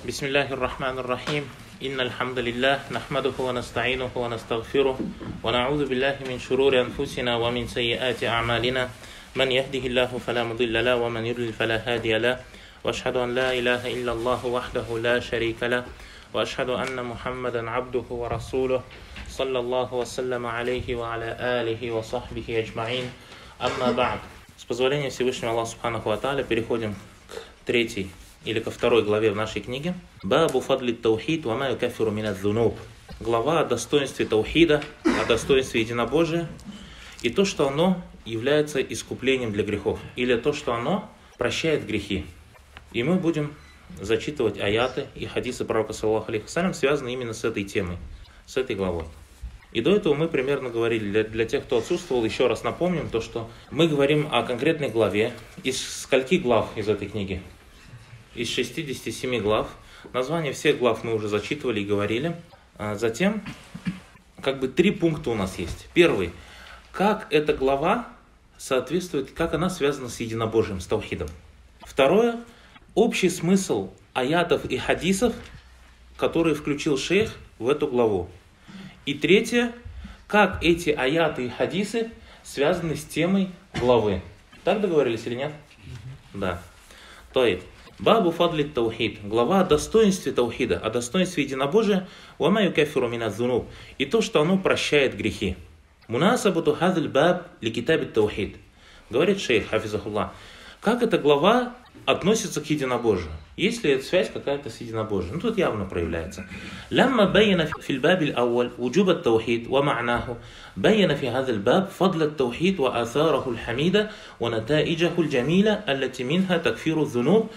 Бисмиллахир рахманир рахим. Инна алхамдулиллах, нахмадуху ва наста'инуху ва настагфирух, ва на'удhu биллахи мин шурури анфусина ва мин сайyiati a'malina. Ман яхдихиллаху фала мудилля лаху ва ман юдлил фала хадия лаху. Ва ашхаду ан ла илаха илляллаху вахдаху ла шарика лаху. Ва ашхаду анна Мухаммадан абдуху ва расулух. Саллаллаху ва саллама алейхи ва аля алихи ва сахбихи аджмаин. Амма ба'д. С позволения Всевышнего Аллаха Субханаху ва Тааля переходим к третьей или ко второй главе в нашей книге. Бабу фадли таухид ва ма юкаффиру мина дзунуб. Глава о достоинстве таухида, о достоинстве единобожия и то, что оно является искуплением для грехов, или то, что оно прощает грехи. И мы будем зачитывать аяты и хадисы пророка саллаллаху алейхи вассалям, связанные именно с этой темой, с этой главой. И до этого мы примерно говорили, для тех, кто отсутствовал, еще раз напомним, то, что мы говорим о конкретной главе. Из скольки глав из этой книги? Из 67 глав. Название всех глав мы уже зачитывали и говорили. Затем, три пункта у нас есть. Первый. Как эта глава соответствует, как она связана с единобожием, с таухидом. Второе. Общий смысл аятов и хадисов, которые включил шейх в эту главу. И третье. Как эти аяты и хадисы связаны с темой главы. Так договорились или нет? Да. То есть. Бабу фадли таухид. Глава о достоинстве таухида, о достоинстве единобожия. Ва ма юкаффиру мина дзунуб. И то, что оно прощает грехи. Мунасабату хазаль баб ли китаби таухид. Говорит шейх, хафизахуллах. Как эта глава относится к единобожию? Есть ли связь какая-то с единобожием? Тут явно проявляется. Лямма байяна фил бабиль ауаль вуджуба таухид ва ма'наху. Байяна фи хазаль баб фадла таухид ва асараху аль-хамида ва натаиджаху аль-джамиля аллати минха такфиру дзунуб.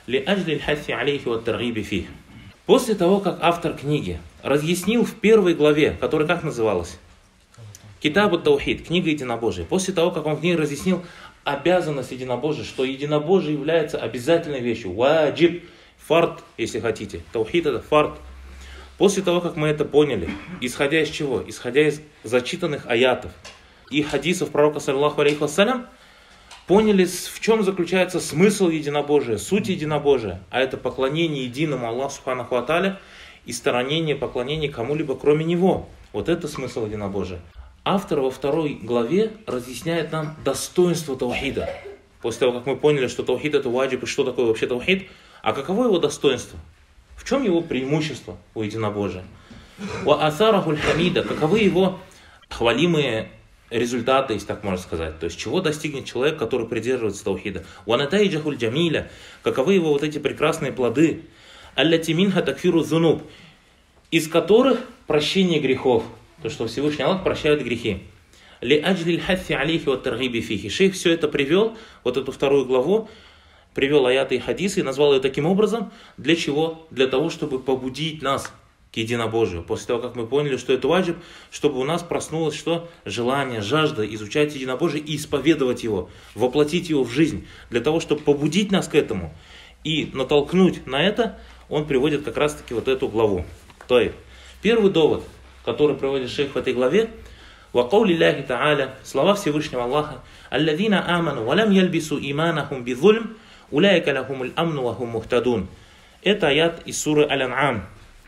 После того, как автор книги разъяснил в первой главе, которая как называлась? Китабу таухид, книга единобожия. После того, как он в ней разъяснил обязанность единобожия, что единобожие является обязательной вещью. Ваджиб, фард, если хотите. Таухид это фард. После того, как мы это поняли, исходя из чего? Исходя из зачитанных аятов и хадисов пророка саллаллаху алейхи вассалям, поняли, в чем заключается смысл единобожия, суть единобожия, а это поклонение единому Аллаху Субханаху ва Тааля и сторонение поклонения кому-либо кроме Него. Вот это смысл единобожия. Автор во второй главе разъясняет нам достоинство таухида. После того, как мы поняли, что таухид это ваджиб и что такое вообще таухид, а каково его достоинство? В чем его преимущество у единобожия? Ва асарахуль хамида, каковы его хвалимые результаты, если так можно сказать. То есть, чего достигнет человек, который придерживается таухида. Уанатаиджахуль джамиля, каковы его вот эти прекрасные плоды. Аллати минха такфиру зунуб, из которых прощение грехов. То, что Всевышний Аллах прощает грехи. Ли аджлиль хатфи алейхи ва таргиби фихи. Шейх все это привел, вот эту вторую главу, привел аяты и хадисы и назвал ее таким образом. Для чего? Для того, чтобы побудить нас к единобожию. После того, как мы поняли, что это ваджиб, чтобы у нас проснулось что? Желание, жажда изучать единобожие и исповедовать его, воплотить его в жизнь. Для того, чтобы побудить нас к этому и натолкнуть на это, он приводит как раз таки вот эту главу. То есть, первый довод, который приводит шейх в этой главе, «Ва каули Аллахи Та'аля», слова Всевышнего Аллаха, «Алладина аману, валям ялбису иманахум бизульм, уляйка лахумуль амну ва хум мухтадун». Это аят из суры Аль-Ан'ам,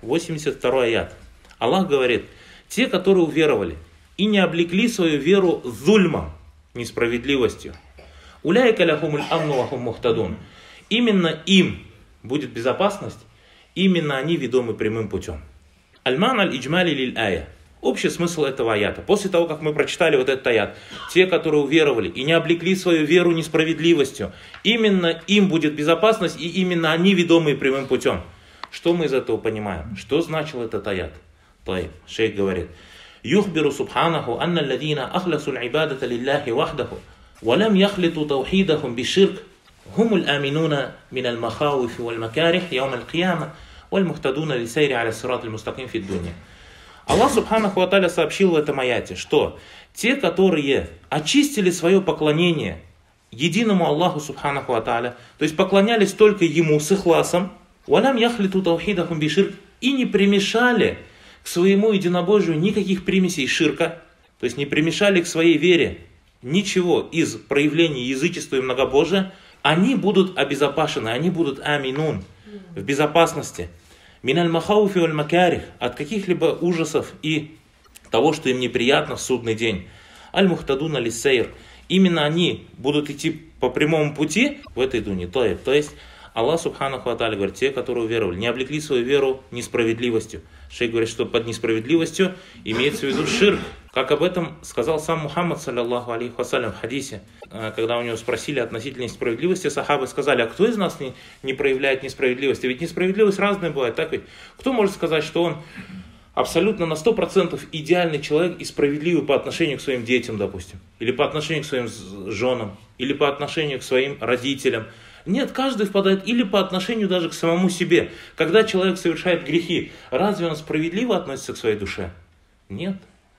82 аят. Аллах говорит, те, которые уверовали и не облекли свою веру зульмом, несправедливостью, уляйка лахумуль амну ва хум мухтадун. Именно им будет безопасность, именно они ведомы прямым путем. Аль-ман аль-иджмали лиль-ая. Общий смысл этого аята. После того, как мы прочитали вот этот аят, те, которые уверовали и не облекли свою веру несправедливостью, именно им будет безопасность, и именно они ведомы прямым путем. Что мы из этого понимаем? Что значил этот аят? Шейх говорит, «Юхбиру субханаху анна алладина ахласу аль-ибадата лиллахи вахдаху, валям яхлиту таухидахум биширк, хумуль аминуна мин аль-махауифи валь-макарих яум аль-кияма, валь-мухтадуна лисайри аля сират аль-мустаким фид дуня». Аллах Субханаху ва Тааля сообщил в этом аяте, что те, которые очистили свое поклонение единому Аллаху Субханаху ва Тааля, то есть поклонялись только Ему с ихласом, «Валям яхлиту таухидахум биширк», и не примешали к своему единобожию никаких примесей ширка, то есть не примешали к своей вере ничего из проявлений язычества и многобожия, они будут обезопасены, они будут аминун. в безопасности. Миналь махауфи валь макарих, от каких-либо ужасов и того, что им неприятно в судный день. Аль-мухтадуна лиссейр. Именно они будут идти по прямому пути в этой дуне. То есть Аллах субханаху ва тааля говорит, те, которые уверовали, не облекли свою веру несправедливостью. Шейх говорит, что под несправедливостью имеется в виду ширк. Как об этом сказал сам Мухаммад, саллаллаху алейхи вассалям, в хадисе. Когда у него спросили относительно несправедливости, сахабы сказали, а кто из нас не проявляет несправедливости? Ведь несправедливость разная бывает, так ведь? Кто может сказать, что он абсолютно на 100% идеальный человек и справедливый по отношению к своим детям, допустим, или по отношению к своим женам, или по отношению к своим родителям? Нет, каждый впадает или по отношению даже к самому себе. Когда человек совершает грехи, разве он справедливо относится к своей душе? Нет.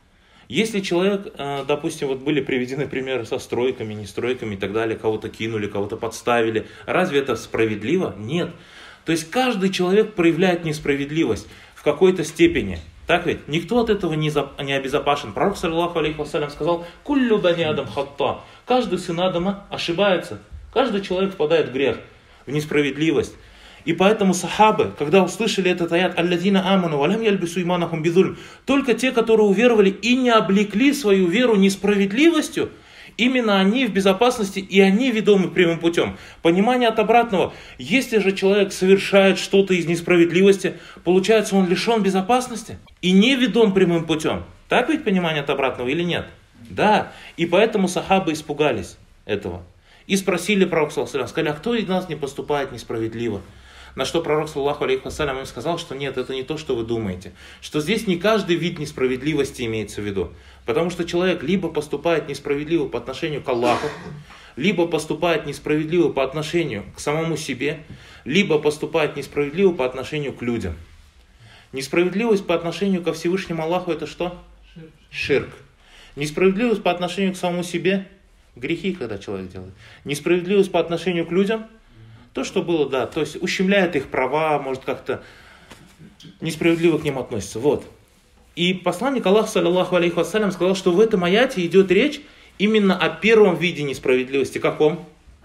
Если человек, допустим, вот были приведены примеры со стройками, нестройками и так далее, кого-то кинули, кого-то подставили, разве это справедливо? Нет. То есть каждый человек проявляет несправедливость в какой-то степени. Так ведь? Никто от этого не обезопасен. Пророк, саллаллаху алейхи вассалям, сказал, «Куллю бани адам хатта». Каждый сын Адама ошибается. Каждый человек впадает в грех, в несправедливость. И поэтому сахабы, когда услышали этот аят, «Аллазина аману, валям яльбису иманахум бидзульм», только те, которые уверовали и не облекли свою веру несправедливостью, именно они в безопасности, и они ведомы прямым путем. Понимание от обратного. Если же человек совершает что-то из несправедливости, получается, он лишен безопасности и не ведом прямым путем. Так ведь понимание от обратного или нет? Да. И поэтому сахабы испугались этого. И спросили пророка, саллаллаху алейхи ва саллям, сказали, а кто из нас не поступает несправедливо? На что пророк, саллаллаху алейхи ва саллям, им сказал, что нет, это не то, что вы думаете. Что здесь не каждый вид несправедливости имеется в виду. Потому что человек либо поступает несправедливо по отношению к Аллаху, либо поступает несправедливо по отношению к самому себе, либо поступает несправедливо по отношению к людям. Несправедливость по отношению ко Всевышнему Аллаху это что? Ширк. Несправедливость по отношению к самому себе – грехи, когда человек делает. Несправедливость по отношению к людям – то, что было, да, то есть ущемляет их права, может как-то несправедливо к ним относится. Вот. И посланник Аллаха, саллаллаху алейхи вассалям, сказал, что в этом аяте идет речь именно о первом виде несправедливости. Каком?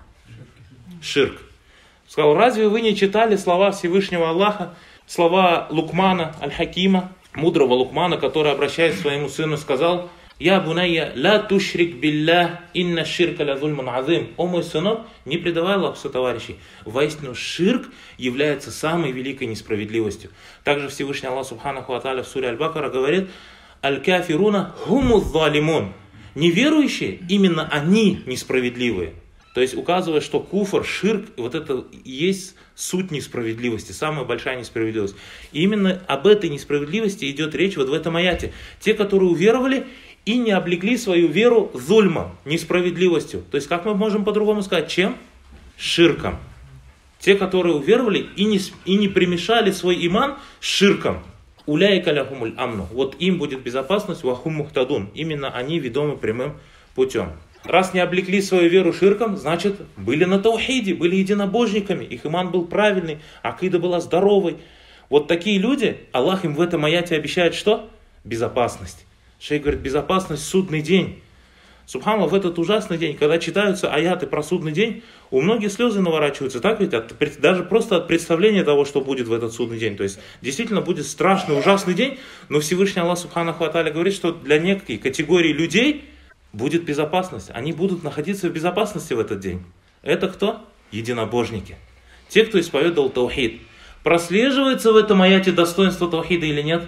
Ширк. Сказал, разве вы не читали слова Всевышнего Аллаха, слова Лукмана, Аль-Хакима, мудрого Лукмана, который, обращаясь к своему сыну, сказал, «Я бунайя, ла тушрик биллах, инна ширка ла зульмун азим». О мой сынок, не предавай Аллаху сотоварищей. Воистину, ширк является самой великой несправедливостью. Также Всевышний Аллах Субханаху ва Тааля в суре Аль-Бакара говорит, «Аль-кафируна хумуз залимун». Неверующие, именно они несправедливые. То есть указывая, что куфр, ширк, вот это и есть суть несправедливости, самая большая несправедливость. И именно об этой несправедливости идет речь вот в этом аяте. Те, которые уверовали и не облекли свою веру зульмом, несправедливостью. То есть как мы можем по-другому сказать, чем? Ширком. Те, которые уверовали и не примешали свой иман с ширком. Уляйка ляхумуль амну. Вот им будет безопасность, вахум мухтадун. Именно они ведомы прямым путем. Раз не облекли свою веру ширком, значит, были на таухиде, были единобожниками, их иман был правильный, акида была здоровой. Вот такие люди, Аллах им в этом аяте обещает что? Безопасность. Шейх говорит, безопасность в судный день. Субханаллах, в этот ужасный день, когда читаются аяты про судный день, у многих слезы наворачиваются, так ведь? Даже просто от представления того, что будет в этот судный день. То есть, действительно будет страшный, ужасный день, но Всевышний Аллах Субханаху ва Тааля говорит, что для некой категории людей будет безопасность. Они будут находиться в безопасности в этот день. Это кто? Единобожники. Те, кто исповедовал таухид. Прослеживается в этом аяте достоинство таухида или нет?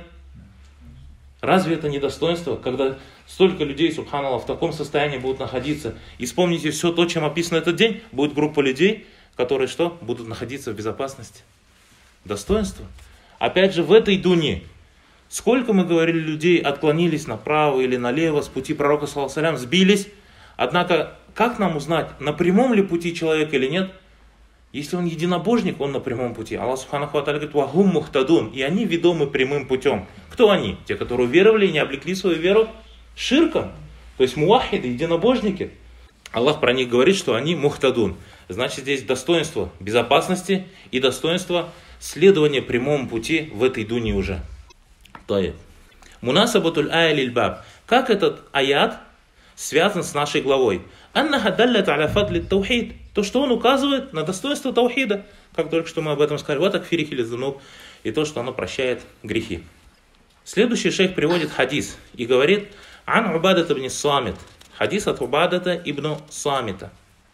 Разве это не достоинство, когда столько людей, субханаллах, в таком состоянии будут находиться? И вспомните все то, чем описан этот день, будет группа людей, которые что? Будут находиться в безопасности. Достоинство. Опять же, в этой дуне, сколько, мы говорили, людей отклонились направо или налево с пути пророка, саллаллаху алейхи ва саллям, сбились. Однако, как нам узнать, на прямом ли пути человек или нет? Если он единобожник, он на прямом пути. Аллах Субханаху ва Тааля говорит, «Вахум мухтадун», и они ведомы прямым путем. Кто они? Те, которые уверовали и не облекли свою веру ширком. То есть муахиды, единобожники. Аллах про них говорит, что они мухтадун. Значит, здесь достоинство безопасности и достоинство следования прямому пути в этой дуне уже. Мунасабатуль ая лиль баб. Как этот аят связан с нашей главой? Аннаха даллят аля фадли таухид. То, что он указывает на достоинство таухида, как только что мы об этом сказали, вот акфирихи лизунуб, и то, что оно прощает грехи. Следующий шейх приводит хадис и говорит: «Ан Убадата ибн Самит». Хадис от Убадата ибн Самита.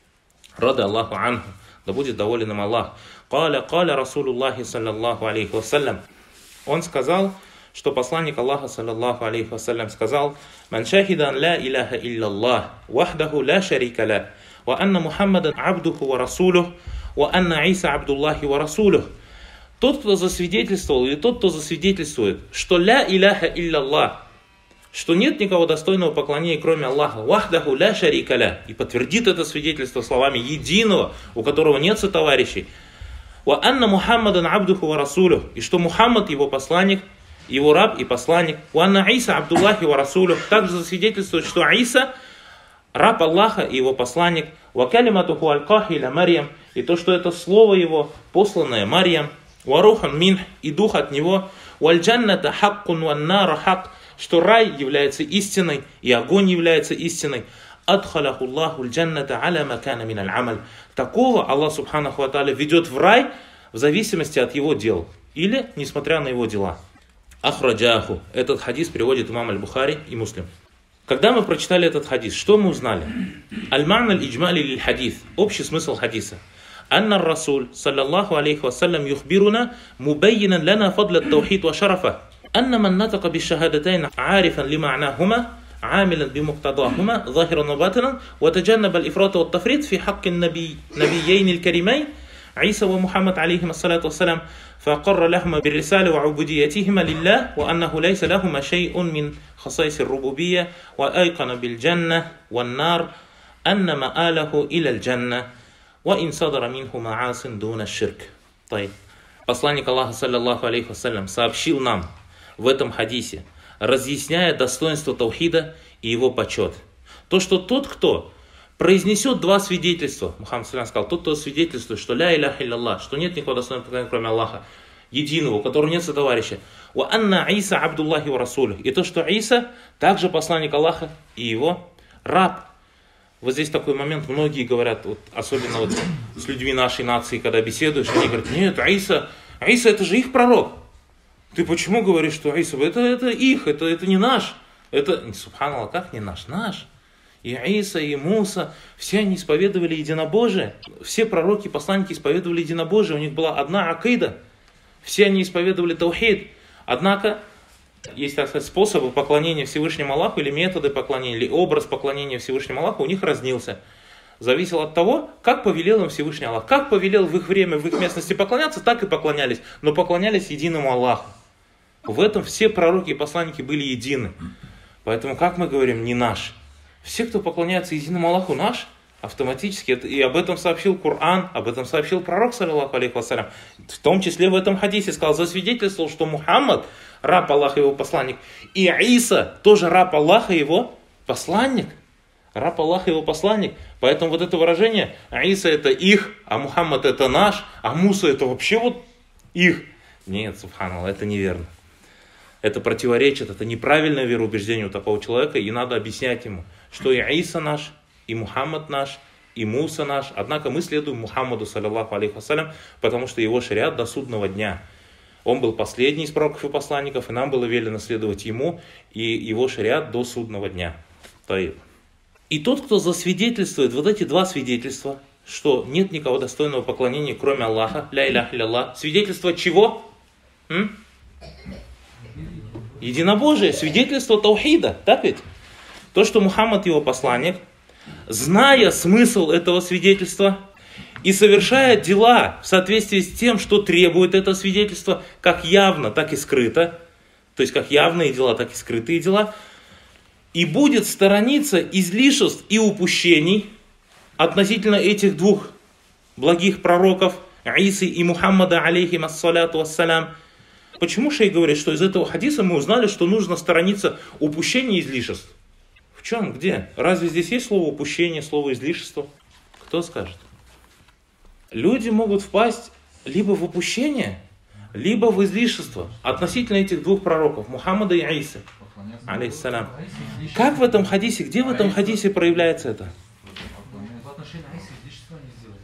Рада Аллаху анху, да будет доволен им Аллах. Каля Расулуллахи саллаллаху алейхи вассалям. Он сказал, что посланник Аллаха саллаллаху алейхи вассалям сказал: «Ман шахидан ла иляха илляллах, вахдаху ла шарика ла, ва анна Мухаммадан абдуху ва расулюх, ва анна Иса абдуллахи ва расулюх». Тот, кто засвидетельствовал, или тот, кто засвидетельствует, что ля иляха илляллах, что нет никого достойного поклонения, кроме Аллаха, вахдаху ля шарика ля, и подтвердит это свидетельство словами единого, у которого нет сотоварищей, ва анна Мухаммадан абдуху ва расулюх, и что Мухаммад его посланник, его раб и посланник, ва анна Иса абдуллахи ва расулюх, также засвидетельствует, что Иса раб Аллаха и его посланник, ва калиматуху аль-кахи ля Марьям, и то, что это слово его, посланное Марьям, ва рухан минх, и дух от него, валь джанната хаккун ван нара хак, что рай является истиной и огонь является истиной. Адхаляху Аллаху аль-джанната аля макана мин аль-амаль. Такого Аллах субханаху ва тааля ведет в рай в зависимости от его дел или несмотря на его дела. Ахраджаху. Этот хадис приводит имам аль-Бухари и Муслим. Когда мы прочитали этот хадис, что мы узнали? Аль-ма'на аль-иджмали лиль-хадис. Общий смысл хадиса. أن الرسول صلى الله عليه وسلم يخبرنا مبينا لنا فضل التوحيد وشرفه أن من نطق بالشهادتين عارفا لمعناهما عاملا بمقتضاهما ظاهرا وباطنا وتجنب الإفراط والتفريط في حق النبيين الكريمين عيسى ومحمد عليهما الصلاة والسلام فقر لهما بالرسالة وعبوديتهما لله وأنه ليس لهما شيء من خصائص الربوبية وأيقن بالجنة والنار أن مآله إلى الجنة وإن صدر منه معاصٍ دون الشرك. Посланник Аллаха саллаллаху алейхи вассалям сообщил нам в этом хадисе, разъясняя достоинство таухида и его почет. То, что тот, кто произнесет два свидетельства, Мухаммад саллаллаху сказал, тот, кто свидетельствует, что ля иляха илляллах, что нет никого достойного поклонения, кроме Аллаха, единого, у которого нет сотоварища, ва анна Иса абдуллахи ва расулюх, и то, что Иса также посланник Аллаха и его раб. Вот здесь такой момент, многие говорят, вот, особенно вот с людьми нашей нации, когда беседуешь, они говорят: нет, Иса это же их пророк. Ты почему говоришь, что Иса? Это их, это не наш. Это, субханаллах, как не наш? Наш. И Иса, и Муса, все они исповедовали единобожие. Все пророки, посланники исповедовали единобожие. У них была одна акида. Все они исповедовали таухид. Однако, есть, так сказать, способы поклонения Всевышнему Аллаху, или методы поклонения, или образ поклонения Всевышнему Аллаху у них разнился. Зависело от того, как повелел им Всевышний Аллах. Как повелел в их время, в их местности поклоняться, так и поклонялись. Но поклонялись единому Аллаху. В этом все пророки и посланники были едины. Поэтому, как мы говорим, не наш. Все, кто поклоняется единому Аллаху, наш, автоматически. И об этом сообщил Коран, об этом сообщил пророк, саллаллаху алейхи вассалям. В том числе в этом хадисе сказал, засвидетельствовал, что Мухаммад раб Аллаха и его посланник. И Иса тоже раб Аллаха и его посланник. Раб Аллаха и его посланник. Поэтому вот это выражение, Иса это их, а Мухаммад это наш, а Муса это вообще вот их. Нет, субханаллах, это неверно. Это противоречит, это неправильное вероубеждение у такого человека, и надо объяснять ему, что и Иса наш, и Мухаммад наш, и Муса наш. Однако мы следуем Мухаммаду, саллаллаху алейхи вассалям, потому что его шариат до судного дня. Он был последний из пророков и посланников, и нам было велено следовать ему и его шариат до судного дня. И тот, кто засвидетельствует вот эти два свидетельства, что нет никого достойного поклонения, кроме Аллаха, ля иляха илляллах, свидетельство чего? Единобожие, свидетельство таухида, так ведь? То, что Мухаммад его посланник, зная смысл этого свидетельства и совершая дела в соответствии с тем, что требует это свидетельство, как явно, так и скрыто, то есть как явные дела, так и скрытые дела, и будет сторониться излишеств и упущений относительно этих двух благих пророков, Исы и Мухаммада, алейхим ассаляту вассалям. Почему шейх говорит, что из этого хадиса мы узнали, что нужно сторониться упущений и излишеств? В чем? Где? Разве здесь есть слово упущение, слово излишество? Кто скажет? Люди могут впасть либо в упущение, либо в излишество относительно этих двух пророков, Мухаммада и Исы, алейхиссалям. Как в этом хадисе, где в этом хадисе проявляется это? В отношении Исы излишества не сделать.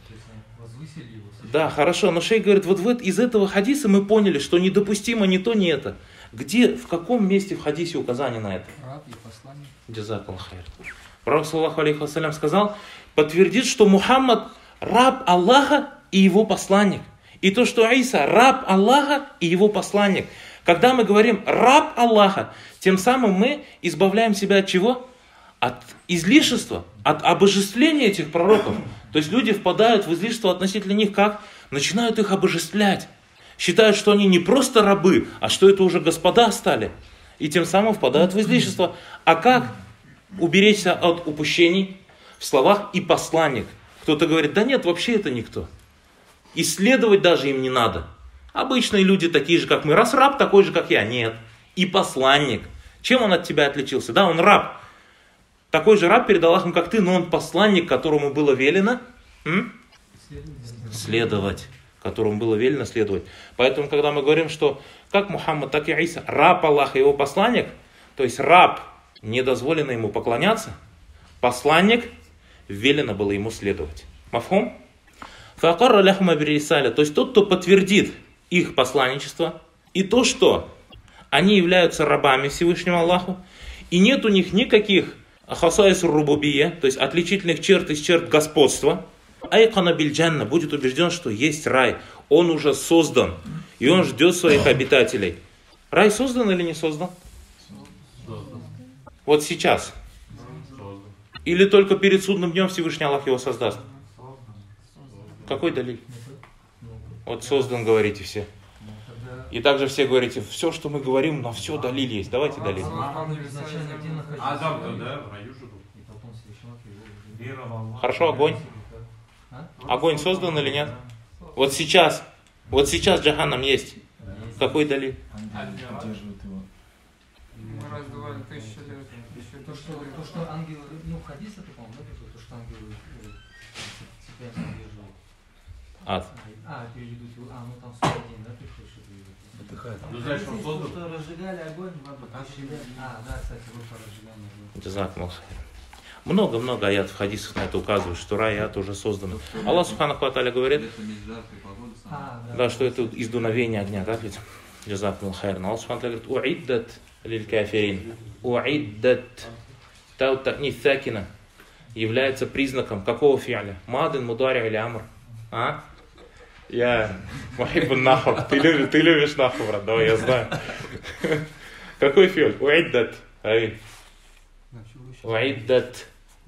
Да, хорошо, но шейх говорит, вот из этого хадиса мы поняли, что недопустимо ни то, ни это. Где, в каком месте в хадисе указание на это? Раб и посланник. Джазакаллаху хайр. Пророк саллаллаху алейхи вассалям сказал, подтвердит, что Мухаммад раб Аллаха и его посланник. И то, что Иса раб Аллаха и его посланник. Когда мы говорим раб Аллаха, тем самым мы избавляем себя от чего? От излишества, от обожествления этих пророков. То есть люди впадают в излишество относительно них как? Начинают их обожествлять. Считают, что они не просто рабы, а что это уже господа стали. И тем самым впадают в излишество. А как уберечься от упущений в словах «и посланник»? Кто-то говорит, да нет, вообще это никто. Исследовать даже им не надо. Обычные люди такие же, как мы. Раз раб, такой же, как я. Нет. И посланник. Чем он от тебя отличился? Да, он раб. Такой же раб перед Аллахом, как ты, но он посланник, которому было велено следовать. Которому было велено следовать. Поэтому, когда мы говорим, что как Мухаммад, так и Иса, раб Аллаха и его посланник, то есть раб, не дозволено ему поклоняться, посланник, велено было ему следовать. Мафхум? Факарра ляхума бирисаля, то есть тот, кто подтвердит их посланничество, и то, что они являются рабами Всевышнему Аллаху, и нет у них никаких хасаис рубубия, то есть отличительных черт из черт господства, айкана бильджанна, будет убежден, что есть рай, он уже создан, и он ждет своих обитателей. Рай создан или не создан? Вот сейчас. Или только перед судным днем Всевышний Аллах его создаст? Какой далиль? Вот создан, говорите все. И также все говорите, все, что мы говорим, на все далиль есть. Давайте далиль. Хорошо, огонь. Огонь создан или нет? Вот сейчас джаханнам есть. Какой далиль? То, что ангелы, хадис это, по-моему, то, что ангелы себя поддерживают. Ад. Переведут его, там 100 день, да, приходит, что переведут. Что разжигали огонь, да, кстати, вы по разжиганию огня. Джазакаллаху хайр. Много-много аятов, хадисов на это указывают, что рай и ад уже созданы. Аллах субханаху ва тааля говорит, да, что это из дуновения огня, так ведь? Джазакаллаху хайр. Аллах субханаху ва тааля говорит, уиддат лиль кафирин. Уиддат. Тау та'нис сакина является признаком какого фи'ля? Мадин, мудари или амр? А? Я мухиббун наху. Ты любишь наху, брат, давай, я знаю. Какой фи'ль? Уиддат. Уиддат.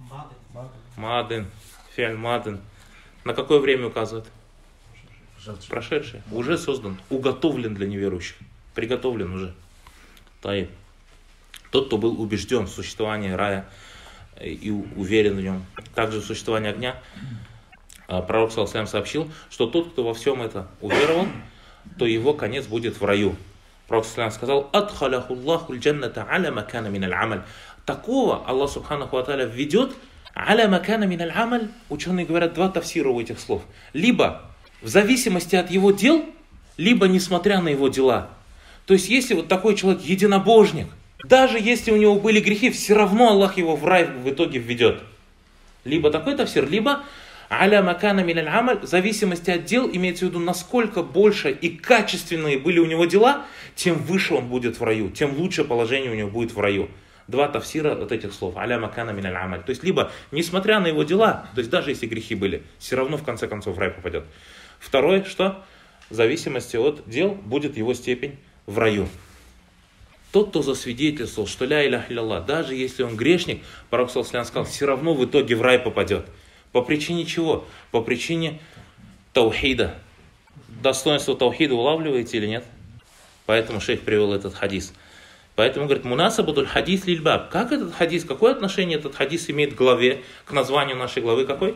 Мадин. Фи'ль мадин. На какое время указывает? Прошедшее. Уже создан. Уготовлен для неверующих. Приготовлен уже. Таиб. Тот, кто был убежден в существовании рая и уверен в нем, также в существовании огня, пророк саллаллаху алейхи сообщил, что тот, кто во всем это уверовал, то его конец будет в раю. Пророк саллаллаху сказал, «Адхаляхуллаху джанната аля макана миналь амаль». Такого Аллах субханаху ва тааля введет аля макана миналь амаль. Ученые говорят два тафсира у этих слов. Либо в зависимости от его дел, либо несмотря на его дела. То есть, если вот такой человек единобожник, даже если у него были грехи, все равно Аллах его в рай в итоге введет. Либо такой тафсир, либо аля макана миналь амаль, в зависимости от дел, имеется в виду, насколько больше и качественные были у него дела, тем выше он будет в раю, тем лучше положение у него будет в раю. Два тафсира от этих слов. Аля макана миналь амаль. То есть, либо, несмотря на его дела, то есть даже если грехи были, все равно в конце концов в рай попадет. Второе, что? В зависимости от дел будет его степень в раю. Тот, кто засвидетельствовал, что ля иляха илля, даже если он грешник, пророк саллаллаху алейхи сказал, все равно в итоге в рай попадет. По причине чего? По причине таухида. Достоинство таухида улавливаете или нет? Поэтому шейх привел этот хадис. Поэтому говорит, мунасабатуль хадис лильбаб. Как этот хадис, какое отношение этот хадис имеет к главе, к названию нашей главы? Какой?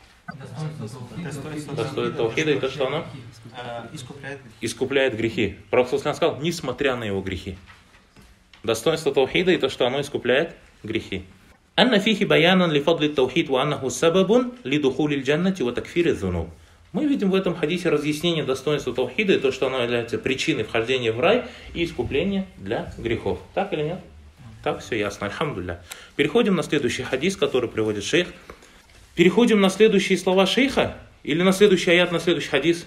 Достоинство таухида и то, что оно искупляет грехи. Пророк саллаллаху алейхи сказал, несмотря на его грехи. Достоинство таухида и то, что оно искупляет грехи. Анна фихи баянан ли фадли таухид ва аннаху сабабун ли духулиль джаннати ва такфири зунуб. Мы видим в этом хадисе разъяснение достоинства таухида и то, что оно является причиной вхождения в рай и искупления для грехов. Так или нет? Так, все ясно. Альхамдулилля. Переходим на следующий хадис, который приводит шейх. Переходим на следующие слова шейха, Или на следующий аят, на следующий хадис?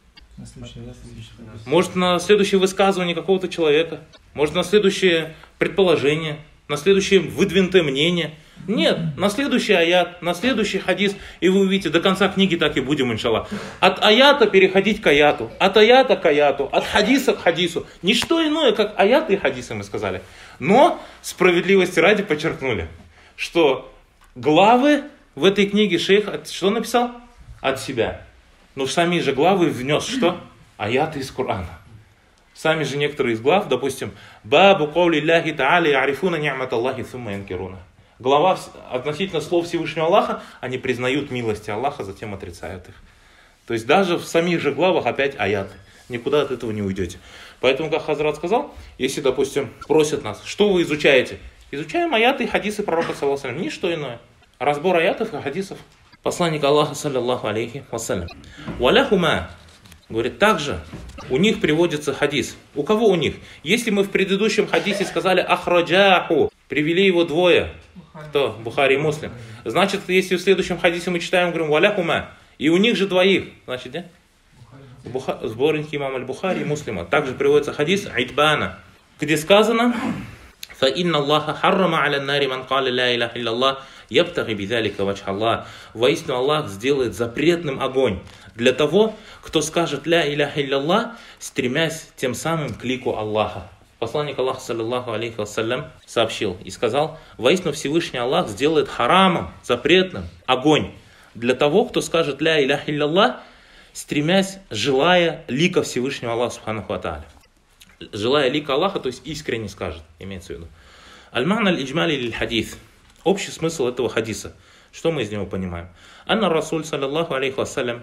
Может, на следующее высказывание какого-то человека? Может, на следующее предположение? На следующее выдвинутое мнение? Нет, на следующий аят, на следующий хадис, и вы увидите, до конца книги так и будем, иншаллах. От аята переходить к аяту, от аята к аяту, от хадиса к хадису. Ничто иное, как аяты и хадисы, мы сказали. Но справедливости ради подчеркнули, что главы в этой книге шейх что написал? От себя. Но в сами же главы внес что? Аяты из Корана. Сами же некоторые из глав, допустим, «Бабу каули ляхи та'али ярифуна ни'мат Аллахи сумма янкируна». Глава относительно слов Всевышнего Аллаха, они признают милости Аллаха, затем отрицают их. То есть даже в самих же главах опять аяты. Никуда от этого не уйдете. Поэтому, как Хазрат сказал, если, допустим, просят нас, что вы изучаете? Изучаем аяты и хадисы пророка, саллаллаху алейхи, ничто иное. Разбор аятов и хадисов. Посланник Аллаха, саллаллаху алейхи вассалям. «Валяхума». Говорит, также у них приводится хадис. У кого у них? Если мы в предыдущем хадисе сказали «ахраджаху», привели его двое, кто? Бухари и Муслим. Значит, если в следующем хадисе мы читаем, говорим «валяхума», и у них же двоих, значит, да? Сборники имама аль-Бухари и Муслима. Также приводится хадис Айтбана, где сказано فَإِنَّ اللَّهَ حَرَّمَ عَلَى النَّارِ مَنْ قَالَ لَا إِلَهَ إِلَّا اللَّهِ يَبْتَغِي بِذَلِكَ وَجْهَ اللَّهِ. Воистину Аллах сделает запретным огонь для того, кто скажет «Ля иляха илля, стремясь тем самым к лику Аллаха. Посланник Аллаха, саллаллаху алейхи вассалям, сообщил и сказал: воистину Всевышний Аллах сделает харамом, запретным огонь для того, кто скажет «Ля иляха илля», стремясь, желая лика Всевышнего Аллаха, субханаху ва тааля. Желая лика Аллаха, то есть искренне скажет, имеется в виду. Аль-Ма'на аль-Иджмали лиль-Хадис. Общий смысл этого хадиса. Что мы из него понимаем? Анна Расуль, саллаллаху алейхи вассалям,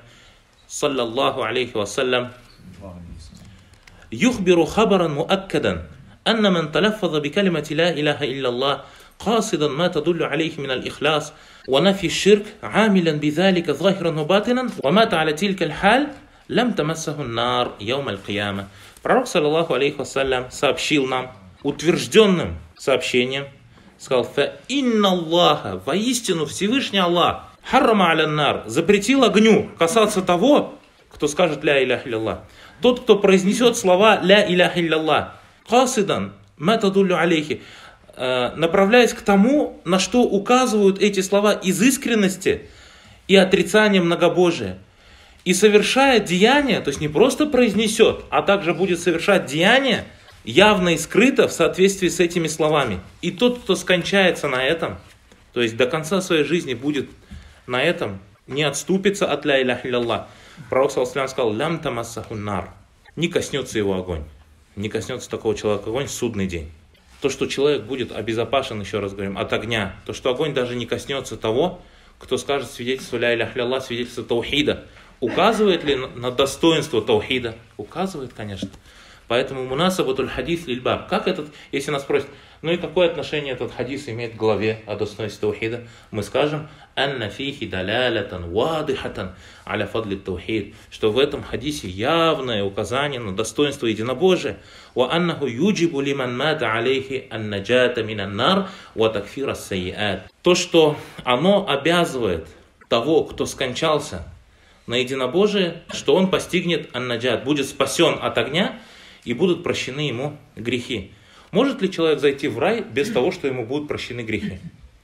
يخبر خبرا مؤكدا أن من تلفظ بكلمة لا إله إلا الله قاصدا ما تدل عليه من الإخلاص ونفي الشرك عاملا بذلك ظاهرا وباطنا ومات على تلك الحال لم تمسه النار يوم القيامة. Пророк, саллаллаху алейхи вассалям, сообщил нам утвержденным сообщением, сказал: «Фа инна Аллаха, воистину Всевышний Аллах, харрама аля нар, запретил огню касаться того, кто скажет ля иляха илля. Тот, кто произнесет слова ля иляха илля, касидан ма тадуллю алейхи, направляясь к тому, на что указывают эти слова из искренности и отрицания многобожия, и совершая деяние, то есть не просто произнесет, а также будет совершать деяние явно и скрыто в соответствии с этими словами. И тот, кто скончается на этом, то есть до конца своей жизни будет на этом, не отступится от ля иляха илля. Пророк саллаллаху сказал: лям тамассаху нар, не коснется его огонь, не коснется такого человека огонь в судный день. То, что человек будет обезопасен, еще раз говорим, от огня, то, что огонь даже не коснется того, кто скажет свидетельство ля иляха илля, свидетельство таухида. Указывает ли на достоинство таухида? Указывает, конечно. Поэтому мунасабатуль хадис лильбаб. Как этот, если нас спросят, ну и какое отношение этот хадис имеет к главе о достоинстве таухида? Мы скажем: анна фихи далялятан вадихатан аля фадли таухид, что в этом хадисе явное указание на достоинство единобожия. Ва аннаху юджибу лиман мата алейхи аннаджата минан нар ва такфира сайят. То, что оно обязывает того, кто скончался на единобожие, что он постигнет аннаджат, будет спасен от огня, и будут прощены ему грехи. Может ли человек зайти в рай без того, что ему будут прощены грехи?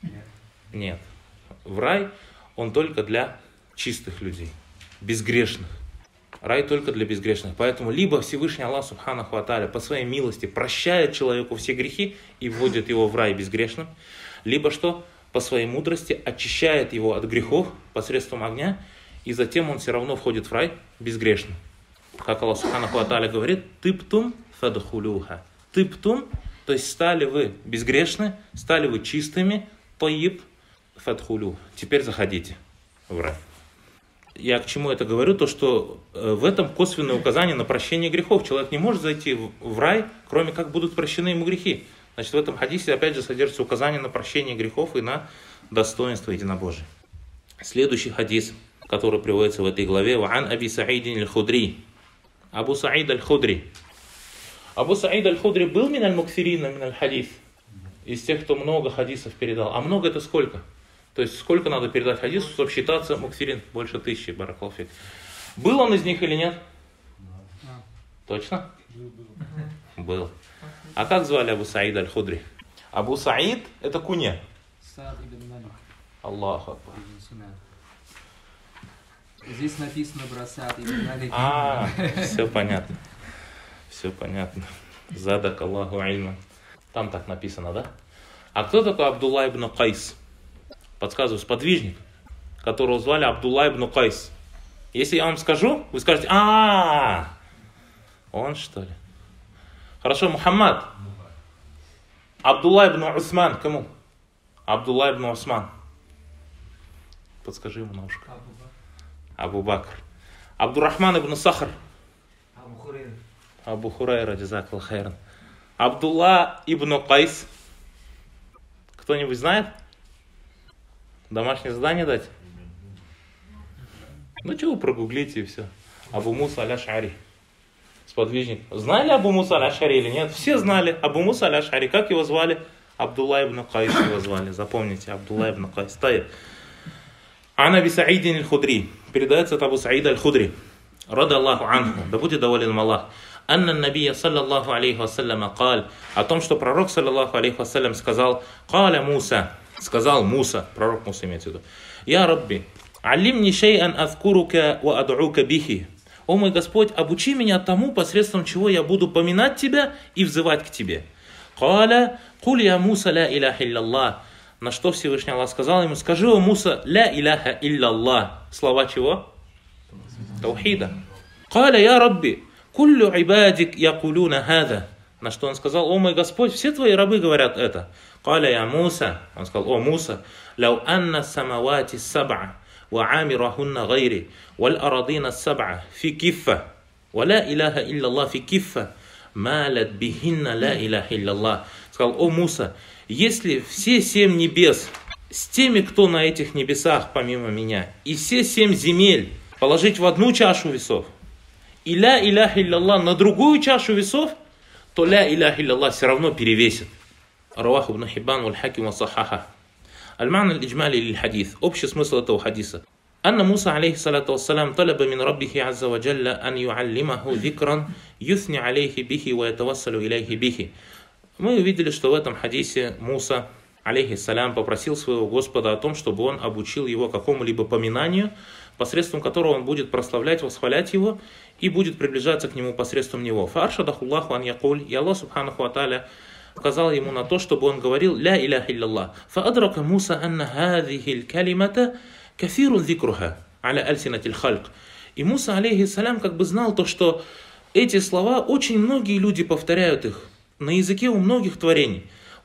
Нет. В рай он только для чистых людей, безгрешных. Рай только для безгрешных. Поэтому либо Всевышний Аллах субханаху ва тааля по своей милости прощает человеку все грехи и вводит его в рай безгрешным, либо что? По своей мудрости очищает его от грехов посредством огня, и затем он все равно входит в рай безгрешным. Как Аллах субханаху ва тааля говорит: тыптум фадхулюха. Тыптум, то есть стали вы безгрешны, стали вы чистыми, таиб фадхулю. Теперь заходите в рай. Я к чему это говорю? То, что в этом косвенное указание на прощение грехов. Человек не может зайти в рай, кроме как будут прощены ему грехи. Значит, в этом хадисе опять же содержится указание на прощение грехов и на достоинство единобожия. Следующий хадис, который приводится в этой главе: «Ва'ан Аби Саидин аль-Худри». Абу Саид аль-Худри. Абу Саид аль-Худри был миналь муксирина миналь хадис, из тех, кто много хадисов передал. А много это сколько? То есть сколько надо передать хадису, чтобы считаться муксирин? Больше 1000, баракалфик. Был он из них или нет? Точно? Был. А как звали Абу Саид аль-Худри? Абу Саид это куня. Аллаху акбар. Здесь написано про Саад ибн Малик. Все понятно. Все понятно. Задак Аллаху ильма. Там так написано, да? А кто такой Абдулла ибн Кайс? Подсказываю, сподвижник, которого звали Абдулла ибн Кайс. Если я вам скажу, вы скажете, он что ли? Хорошо, Мухаммад. Абдулла ибн Усман, кому? Абдулла ибн Усман. Подскажи ему на ушко. Абу Бакр. Абдуррахман ибн Сахр. Абу Хурайра, джазакаллаху хайран. Абдулла ибн Кайс. Кто-нибудь знает? Домашнее задание дать? Ну что вы прогуглите и все. Абу Муса аль-Аш'ари. Сподвижник. Знали Абу Муса аль-Аш'ари или нет? Все знали. Абу Муса аль-Аш'ари. Как его звали? Абдулла ибн Кайс его звали. Запомните. Абдулла ибн Кайс. Ан Аби Саидин аль-Худри. Передается от Абу Саида аль-Худри. Рада Аллаху анху. Да будет доволен им Аллах. Анна набия саллаллаху алейхи вассаляма каль. О том, что пророк саллаллаху алейхи вассалям сказал. Каля Муса. Сказал Муса. Пророк Муса имеется в виду. Я Рабби. Алимни шей'ан азкурука ва ад'ука бихи. О мой Господь, обучи меня тому, посредством чего я буду поминать тебя и взывать к тебе. Каля куль я Муса ла иляха илляллах. На что Всевышний Аллах сказал ему, скажи, о Муса, ля иляха илляллах. Слова чего? Таухида. Каля я Рабби, куллю ибадик якулюна хада. На что он сказал, о мой Господь, все твои рабы говорят это. Каля я Муса. Он сказал, о Муса, лау анна самавати саб'a, ва амирахунна гайри, валь арадина саб'a, фи киффа, ва ла иляха илляллах фи киффа, малят бихинна ла иляха илляллах. Сказал, о Муса, если все 7 небес с теми, кто на этих небесах помимо меня, и все 7 земель положить в одну чашу весов, и ля иляха илляллах на другую чашу весов, то ля иляха илляллах все равно перевесит. Равах ибн Хиббан валь Хаким ва сахаха. Аль-Ма'на аль-Иджмали лиль-Хадис. Общий смысл этого хадиса. Анна Муса алейхи салату вассалям талаба мин раббихи азза ва джалла ан ю'аллимаху зикран юсни алейхи бихи ва ятавассалю илейхи бихи. Мы увидели, что в этом хадисе Муса, алейхиссалям, попросил своего Господа о том, чтобы он обучил его какому-либо поминанию, посредством которого он будет прославлять, восхвалять его и будет приближаться к нему посредством него. Фаршадахуллаху ан якуль, и Аллах субханаху ва тааля указал ему на то, чтобы он говорил ля иляха илляллах. Фаадрака Муса анна хазихи аль-калимата кафирун зикруха аля альсинатиль хальк. И Муса, алейхиссалям, как бы знал то, что эти слова очень многие люди повторяют их на языке у многих творений.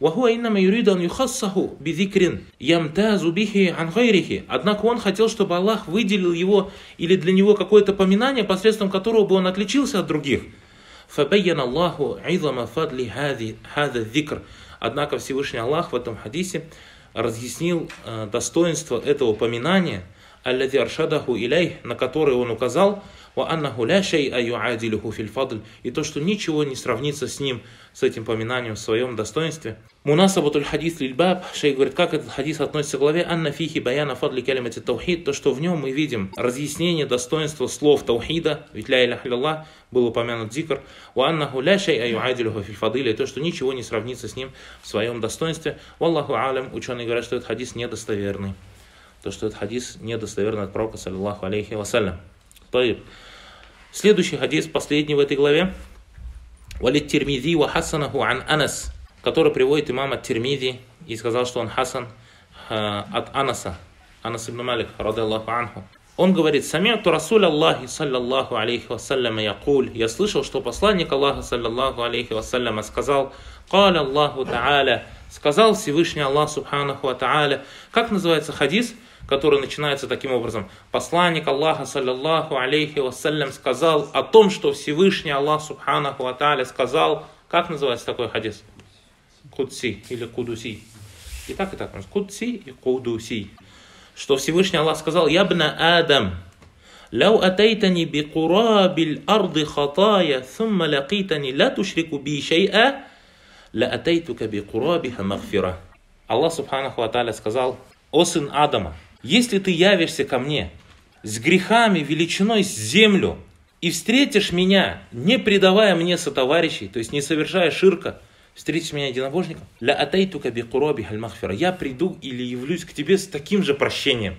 Однако он хотел, чтобы Аллах выделил его или для него какое-то поминание, посредством которого бы он отличился от других. Однако Всевышний Аллах в этом хадисе разъяснил достоинство этого поминания, на которое он указал, и то, что ничего не сравнится с ним, с этим поминанием в своем достоинстве. Мунасабатуль хадис лильбаб, шейх говорит, как этот хадис относится к главе анна фихи баяна фадли калимати таухид, то, что в нем мы видим разъяснение достоинства слов таухида, ведь ля иляха илляллах был упомянут зикр, ва аннаху ля шей'a ю'адилюху фи фадили, то, что ничего не сравнится с ним в своем достоинстве. Валлаху алям, ученые говорят, что этот хадис недостоверный. То, что этот хадис недостоверный от пророка, саллаллаху алейхи вассалям. Следующий хадис, последний в этой главе, валид Тирмизи ва хасанаху ан Анас, который приводит имам ат-Тирмизи и сказал, что он хасан от Анаса, Анас ибн Малик, ради Аллаху анху. Он говорит, сами'ту Расуль Аллахи, саллаллаху алейхи вассаляма, якуль, я слышал, что посланник Аллаха, саллаллаху алейхи вассаляма, сказал, каля Аллаху та'аля, сказал Всевышний Аллах, субханаху ва та'аля. Как называется хадис, который начинается таким образом? Посланник Аллаха, саллаллаху алейхи вассалям, сказал о том, что Всевышний Аллах, субханаху ва та'аля, сказал. Как называется такой хадис? Кудси или Кудуси. И так, Кудси и Кудуси. Что Всевышний Аллах сказал, «Ябна Адам, лау атайтани би курабиль арды хатая, thumma лакитани ла тушрику би шей'a, ла атайтука би курабиха магфира». Аллах субханаху ва тааля сказал, о сын Адама, если ты явишься ко мне с грехами величиной с землю и встретишь меня, не предавая мне сотоварищей, то есть не совершая ширка, встретишь меня единобожником, ля атайтука би кураби халь махфира, я приду или явлюсь к тебе с таким же прощением,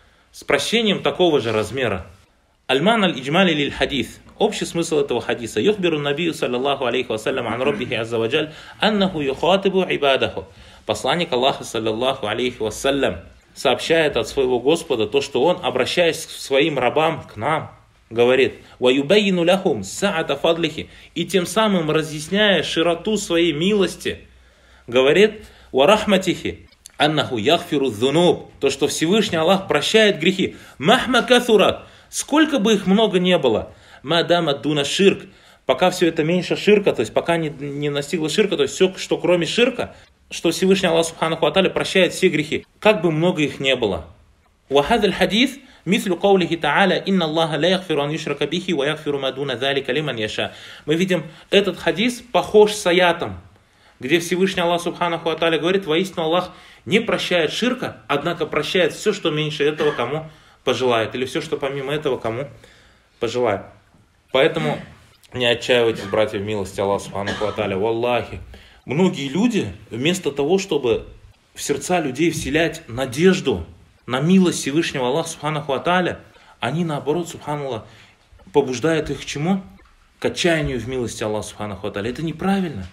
с прощением такого же размера. Аль-ман аль-иджмали лиль хадис. Общий смысл этого хадиса. Юхбиру набию саллаллаху алейхи вассалям ан раббихи азза ваджаль аннаху юхатибу ибадаху. Посланник Аллаха саллаллаху алейхи вассалям сообщает от своего Господа то, что он, обращаясь к своим рабам, к нам, говорит, «Ваюбайину ляхум саата фадлихи», и тем самым разъясняя широту своей милости, говорит, «Варахматихи аннаху яхфиру дзунуб», то, что Всевышний Аллах прощает грехи, «Махма каthурат», сколько бы их много не было, «Мадама дуна ширк», пока все это меньше ширка, то есть пока не настигло ширка, то есть все, что кроме ширка, что Всевышний Аллах Субханаху ва Тааля прощает все грехи, как бы много их не было. وهذا الحديث مثل قوله تعالى إن الله لا يغفر أن يشرك به ويغفر ما دون ذلك لمن يشاء. Мы видим, этот хадис похож с аятом, где Всевышний Аллах Субханаху ва Тааля говорит, воистину Аллах не прощает ширка, однако прощает все, что меньше этого кому пожелает, или все, что помимо этого кому пожелает. Поэтому не отчаивайтесь, братья, в милости Аллаха Субханаху ва Тааля. Валлахи, многие люди, вместо того, чтобы в сердца людей вселять надежду на милость Всевышнего Аллаха Субханаху ва Тааля, они наоборот, субханаллах, побуждают их к чему? К отчаянию в милости Аллаха Субханаху ва Тааля. Это неправильно.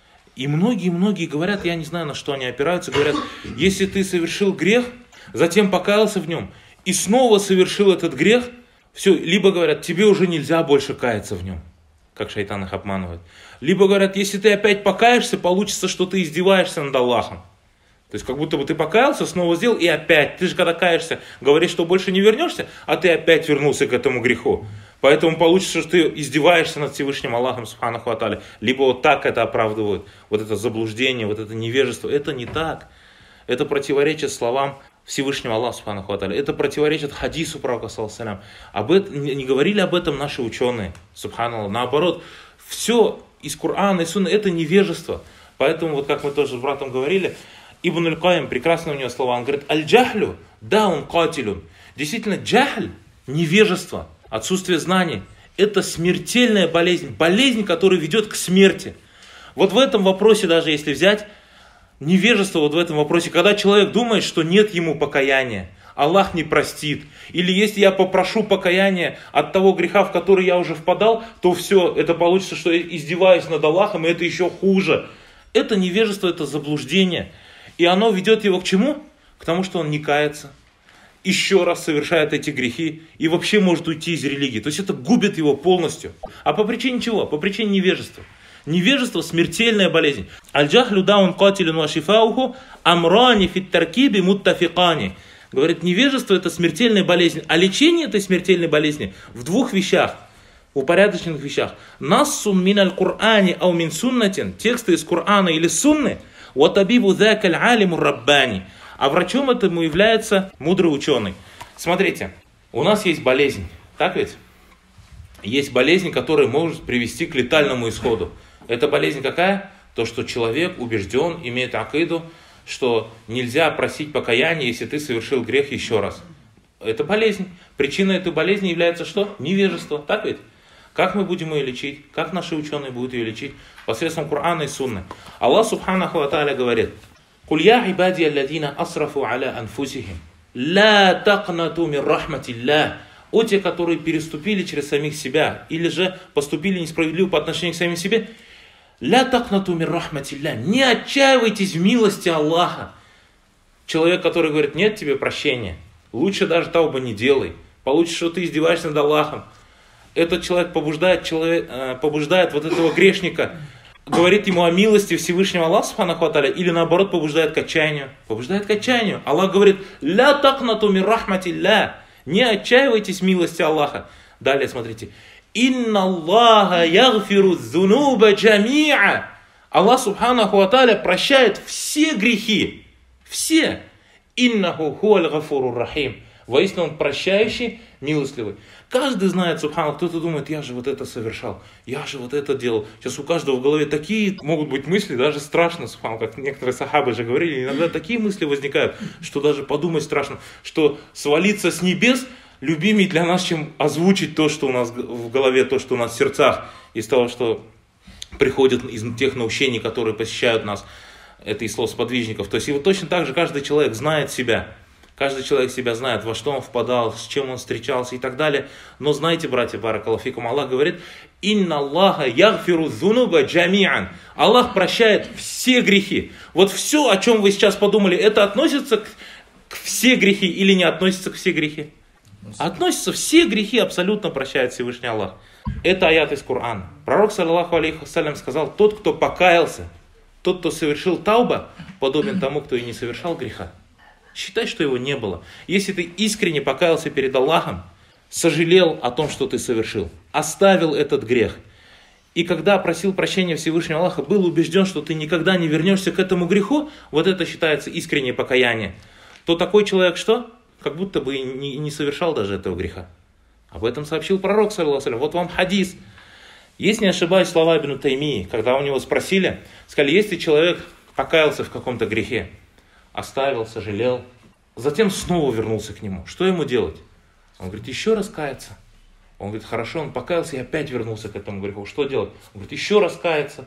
И многие говорят, я не знаю, на что они опираются, говорят, если ты совершил грех, затем покаялся в нем, и снова совершил этот грех, все, либо говорят, тебе уже нельзя больше каяться в нем, как шайтан их обманывает. Либо говорят, если ты опять покаешься, получится, что ты издеваешься над Аллахом. То есть, как будто бы ты покаялся, снова сделал, и опять. Ты же, когда каешься, говоришь, что больше не вернешься, а ты опять вернулся к этому греху. Поэтому получится, что ты издеваешься над Всевышним Аллахом Субханаху ва Тааля. Либо вот так это оправдывают. Вот это заблуждение, вот это невежество. Это не так. Это противоречит словам Всевышнего Аллаха Субханаху ва Тааля. Это противоречит хадису пророка саллаллаху алейхи ва саллям. Не говорили об этом наши ученые. Субханаллах. Наоборот, все из Корана и Сунны это невежество. Поэтому, вот как мы тоже с братом говорили, Ибн Аль-Каим, прекрасно у него слова, он говорит, аль-джахлю, да, он катилюн. Действительно, джахль, невежество, отсутствие знаний, это смертельная болезнь, болезнь, которая ведет к смерти. Вот в этом вопросе, даже если взять невежество, вот в этом вопросе, когда человек думает, что нет ему покаяния, Аллах не простит, или если я попрошу покаяния от того греха, в который я уже впадал, то все, это получится, что я издеваюсь над Аллахом, и это еще хуже. Это невежество, это заблуждение. И оно ведет его к чему? К тому, что он не кается, еще раз совершает эти грехи и вообще может уйти из религии. То есть это губит его полностью. А по причине чего? По причине невежества. Невежество – смертельная болезнь. Аль-джахлю даун катилюн ва шифауху амрани фит таркиби муттафикани. Говорит, невежество – это смертельная болезнь. А лечение этой смертельной болезни в двух вещах. В упорядоченных вещах. Нассун мин аль-Кур'ани ау мин суннатин. Тексты из Корана или сунны. Ватабибу закаль алиму раббани. А врачом этому является мудрый ученый. Смотрите, у нас есть болезнь, так ведь? Есть болезнь, которая может привести к летальному исходу. Эта болезнь какая? То, что человек убежден, имеет акиду, что нельзя просить покаяния, если ты совершил грех еще раз. Это болезнь. Причиной этой болезни является что? Невежество, так ведь? Как мы будем ее лечить? Как наши ученые будут ее лечить? Посредством Корана и Сунны. Аллах Субханаху ва Тааля говорит, «Куль я ибади алладина асрафу аля анфусихим, ла тaqнату мин рахматиллах». О те, которые переступили через самих себя, или же поступили несправедливо по отношению к самим себе, ла тaqнату мин рахматиллах. Не отчаивайтесь в милости Аллаха. Человек, который говорит, нет тебе прощения, лучше даже тауба не делай, получишь, что ты издеваешься над Аллахом. Этот человек побуждает вот этого грешника, говорит ему о милости Всевышнего Аллаха Субханаху ва Тааля, или наоборот побуждает к отчаянию. Побуждает к отчаянию. Аллах говорит, ля тaqнату мин рахматиллах. Не отчаивайтесь в милости Аллаха. Далее смотрите. Инна Аллаха ягфиру зунуба джамиа. Аллах Субханаху ва Тааля прощает все грехи. Все. Иннаху хуаль гафурур рахим. Воистину Он прощающий, милостливый. Каждый знает, субханаллах, кто-то думает, я же вот это совершал, я же вот это делал. Сейчас у каждого в голове такие могут быть мысли, даже страшно, субханаллах, как некоторые сахабы же говорили, иногда такие мысли возникают, что даже подумать страшно, что свалиться с небес любимее для нас, чем озвучить то, что у нас в голове, то, что у нас в сердцах, из того, что приходит из тех научений, которые посещают нас, это из слов сподвижников. То есть и вот точно так же каждый человек знает себя. Каждый человек себя знает, во что он впадал, с чем он встречался и так далее. Но знаете, братья, баракаллаху фикум, Аллах говорит, «Инна Аллаха ягфиру зунуба джамиан». Аллах прощает все грехи. Вот все, о чем вы сейчас подумали, это относится к все грехи или не относится к все грехи? Относится, все грехи абсолютно прощает Всевышний Аллах. Это аят из Корана. Пророк, саллаллаху алейхи вассалям, сказал, тот, кто покаялся, тот, кто совершил тауба, подобен тому, кто и не совершал греха. Считай, что его не было. Если ты искренне покаялся перед Аллахом, сожалел о том, что ты совершил, оставил этот грех, и когда просил прощения Всевышнего Аллаха, был убежден, что ты никогда не вернешься к этому греху, вот это считается искреннее покаяние, то такой человек что? Как будто бы не совершал даже этого греха. Об этом сообщил пророк, саллаллаху алейхи ва саллям. Вот вам хадис. Если не ошибаюсь, слова Ибн Таймии, когда у него спросили, сказали, если человек покаялся в каком-то грехе, оставил, сожалел, затем снова вернулся к нему. Что ему делать? Он говорит, еще раз каяться. Он говорит, хорошо, он покаялся и опять вернулся к этому греху. Что делать? Он говорит, еще раз каяться.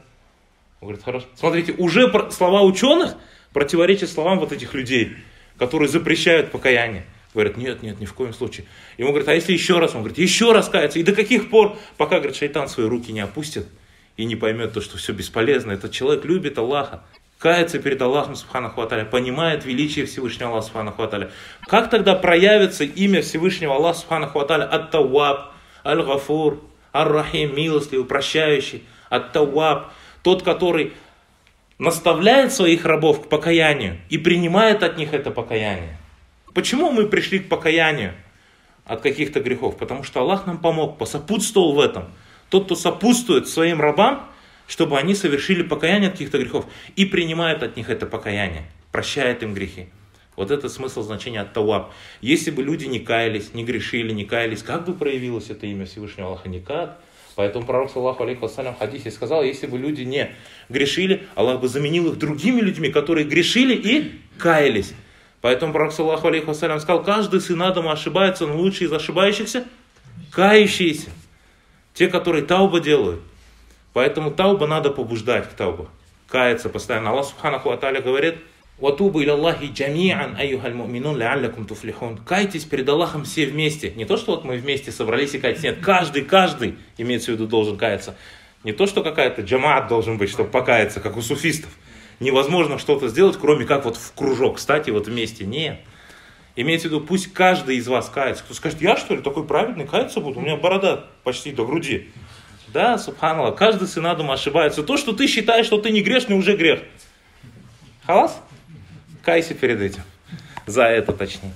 Он говорит, хорошо. Смотрите, уже слова ученых противоречат словам вот этих людей, которые запрещают покаяние. Говорят, нет, ни в коем случае. Ему говорят, а если еще раз? Он говорит, еще раз каяться. И до каких пор, пока, говорит, шайтан свои руки не опустит и не поймет то, что все бесполезно. Этот человек любит Аллаха. Кается перед Аллахом, субханаху ва тааля, понимает величие Всевышнего Аллаха, субханаху ва тааля. Как тогда проявится имя Всевышнего Аллаха, субханаху ва тааля, ат-Тауаб, аль-Гафур, ар-Рахим, милостливый, прощающий, ат-Тауаб, тот, который наставляет своих рабов к покаянию и принимает от них это покаяние. Почему мы пришли к покаянию от каких-то грехов? Потому что Аллах нам помог, посопутствовал в этом. Тот, кто сопутствует своим рабам, чтобы они совершили покаяние от каких-то грехов и принимают от них это покаяние, прощает им грехи. Вот это смысл значения ат-Тауаб. Если бы люди не каялись, не грешили, не каялись, как бы проявилось это имя Всевышнего Аллаха? Никак. Поэтому пророк, саллаллаху алейхи вассалям, в хадисе сказал, если бы люди не грешили, Аллах бы заменил их другими людьми, которые грешили и каялись. Поэтому пророк, саллаллаху алейхи вассалям, сказал, каждый сын Адама ошибается, но лучший из ошибающихся кающиеся. Те, которые тауба делают. Поэтому тауба надо побуждать к таубе. Каяться постоянно. Аллах субханаху ва тааля говорит, «Ватубу иля Аллахи джамиан айюхаль му'минун ла'аллякум туфлихун». Кайтесь перед Аллахом все вместе. Не то, что вот мы вместе собрались и каяться. Нет, каждый, имеется в виду, должен каяться. Не то, что какая-то джамаат должен быть, чтобы покаяться, как у суфистов. Невозможно что-то сделать, кроме как вот в кружок, кстати, вот вместе. Нет. Имеется в виду, пусть каждый из вас кается. Кто скажет, я что ли такой праведный, каяться буду? У меня борода почти до груди. Да, субханаллах, каждый сын Адама ошибается. То, что ты считаешь, что ты не грешный, уже грех. Халас? Кайся перед этим. За это точнее.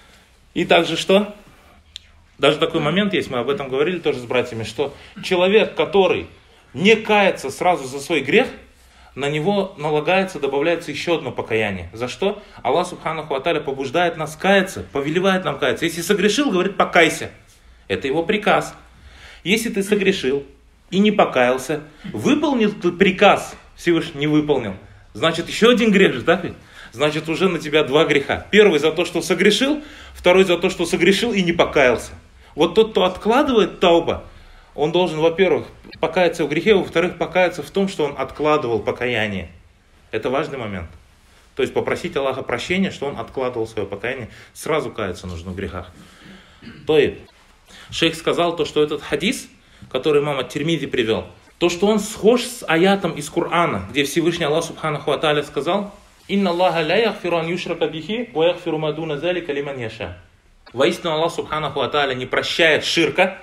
И также что? Даже такой момент есть, мы об этом говорили тоже с братьями, что человек, который не кается сразу за свой грех, на него налагается, добавляется еще одно покаяние. За что? Аллах субханаху ва тааля побуждает нас каяться, повелевает нам каяться. Если согрешил, говорит, покайся. Это его приказ. Если ты согрешил и не покаялся, выполнил ты приказ, Всевышний не выполнил, значит еще один грех же, так ведь? Значит уже на тебя два греха. Первый за то, что согрешил, второй за то, что согрешил и не покаялся. Вот тот, кто откладывает тауба, он должен, во-первых, покаяться в грехе, во-вторых, покаяться в том, что он откладывал покаяние. Это важный момент. То есть попросить Аллаха прощения, что он откладывал свое покаяние. Сразу каяться нужно в грехах. То есть шейх сказал то, что этот хадис, который имам ат-Тирмизи привел, то, что он схож с аятом из Корана, где Всевышний Аллах субханаху ва тааля сказал, «Инна Аллаха ля яхфиру ан юшрака бихи, ва яхфиру ма дуна залика лиман яша». Воистину Аллах субханаху ва тааля не прощает ширка.